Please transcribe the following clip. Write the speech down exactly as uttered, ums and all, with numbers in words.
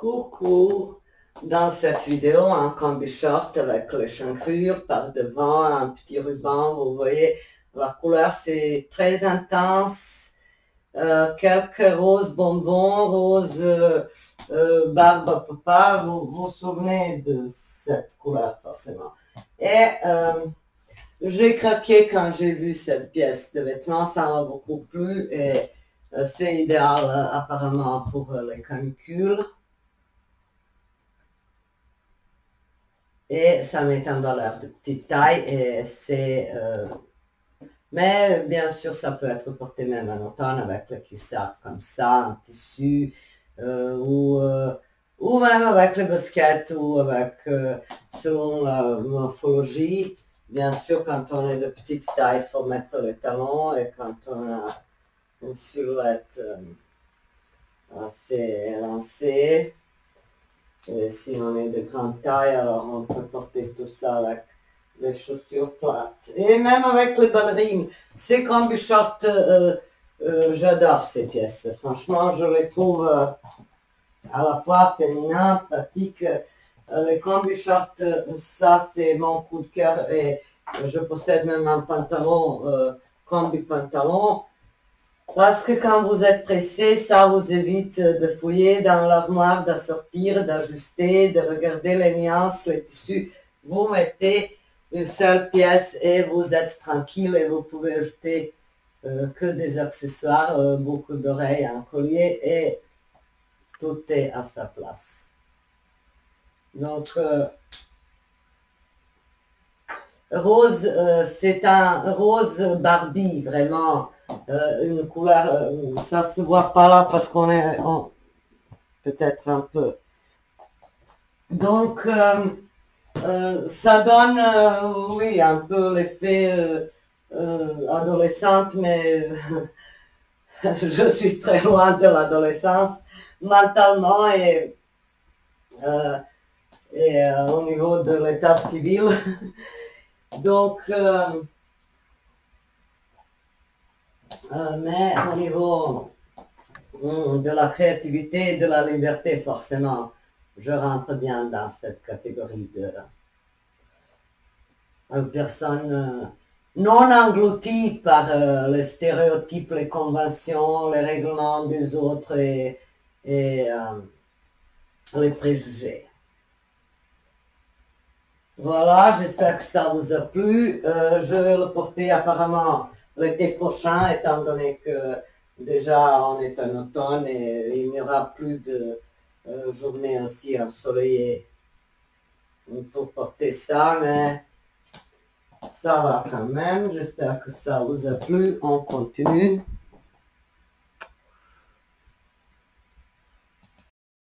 Coucou! Dans cette vidéo, un combi short avec les chancrures par devant, un petit ruban, vous voyez, la couleur c'est très intense, euh, quelques roses bonbons, rose euh, euh, barbe à papa, vous vous souvenez de cette couleur forcément. Et euh, j'ai craqué quand j'ai vu cette pièce de vêtements, ça m'a beaucoup plu et euh, c'est idéal euh, apparemment pour euh, les canicules. Et ça met en valeur de petite taille et c'est... Euh, mais bien sûr, ça peut être porté même en automne avec le cuissard comme ça, en tissu, euh, ou, euh, ou même avec les baskets ou avec, euh, selon la morphologie. Bien sûr, quand on est de petite taille, il faut mettre les talons et quand on a une silhouette euh, assez élancée, et si on est de grande taille, alors on peut porter tout ça avec les chaussures plates. Et même avec les ballerines. Ces combi shorts, euh, euh, j'adore ces pièces. Franchement, je les trouve euh, à la fois féminins, pratiques. Euh, les combi shorts, ça c'est mon coup de cœur. Et je possède même un pantalon, euh, combi pantalon. Parce que quand vous êtes pressé, ça vous évite de fouiller dans l'armoire, d'assortir, d'ajuster, de regarder les nuances, les tissus. Vous mettez une seule pièce et vous êtes tranquille et vous pouvez ajouter euh, que des accessoires, euh, beaucoup d'oreilles, un collier et tout est à sa place. Donc, euh, rose, euh, c'est un rose Barbie, vraiment. Euh, une couleur, euh, ça se voit pas là parce qu'on est peut-être un peu. Donc, euh, euh, ça donne, euh, oui, un peu l'effet euh, euh, adolescente, mais je suis très loin de l'adolescence, mentalement et, euh, et euh, au niveau de l'état civil. Donc, euh, Euh, mais au niveau de la créativité et de la liberté, forcément, je rentre bien dans cette catégorie de euh, personnes euh, non englouties par euh, les stéréotypes, les conventions, les règlements des autres et, et euh, les préjugés. Voilà, j'espère que ça vous a plu. Euh, je vais le porter apparemment l'été prochain, étant donné que déjà on est en automne et il n'y aura plus de euh, journées aussi ensoleillées pour porter ça, mais ça va quand même. J'espère que ça vous a plu. On continue.